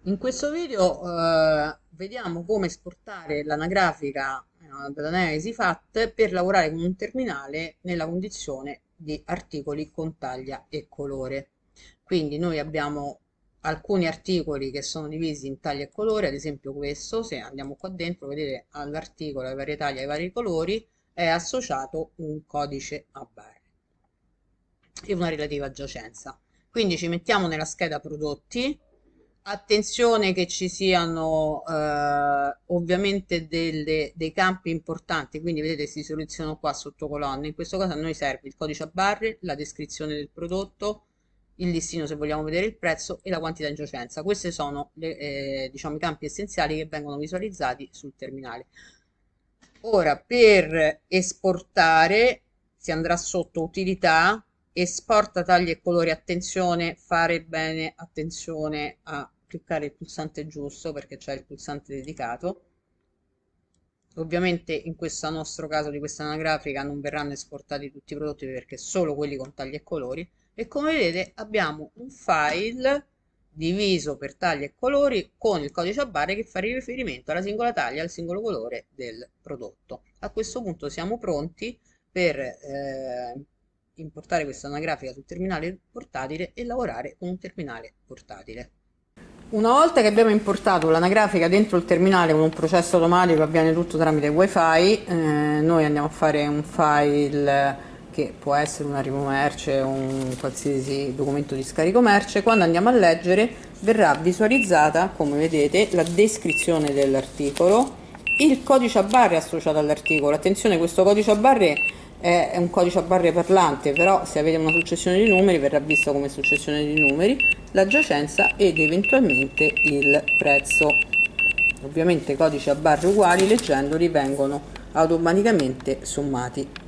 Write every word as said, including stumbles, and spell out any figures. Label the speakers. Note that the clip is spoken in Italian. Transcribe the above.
Speaker 1: In questo video eh, vediamo come esportare l'anagrafica eh, dell'analisi F A T per lavorare con un terminale nella condizione di articoli con taglia e colore. Quindi noi abbiamo alcuni articoli che sono divisi in taglia e colore, ad esempio questo, se andiamo qua dentro, vedete all'articolo, alle varie taglie, ai vari colori, è associato un codice a barre e una relativa giacenza. Quindi ci mettiamo nella scheda prodotti. Attenzione che ci siano eh, ovviamente delle- dei campi importanti, quindi vedete si selezionano qua sotto colonne. In questo caso a noi serve il codice a barre, la descrizione del prodotto, il listino se vogliamo vedere il prezzo e la quantità in giacenza. Questi sono le, eh, diciamo, i campi essenziali che vengono visualizzati sul terminale. Ora per esportare si andrà sotto utilità, esporta tagli e colori, attenzione, fare bene attenzione a cliccare il pulsante giusto perché c'è il pulsante dedicato. Ovviamente in questo nostro caso di questa anagrafica non verranno esportati tutti i prodotti perché solo quelli con tagli e colori e come vedete abbiamo un file diviso per tagli e colori con il codice a barre che fa riferimento alla singola taglia, al singolo colore del prodotto. A questo punto siamo pronti per eh, importare questa anagrafica sul terminale portatile e lavorare con un terminale portatile. Una volta che abbiamo importato l'anagrafica dentro il terminale con un processo automatico, avviene tutto tramite wifi, eh, noi andiamo a fare un file che può essere un arrivo merce o un qualsiasi documento di scarico merce. Quando andiamo a leggere verrà visualizzata, come vedete, la descrizione dell'articolo, il codice a barre associato all'articolo. Attenzione, questo codice a barre è un codice a barre parlante, però se avete una successione di numeri verrà visto come successione di numeri, la giacenza ed eventualmente il prezzo. Ovviamente codici a barre uguali leggendoli vengono automaticamente sommati.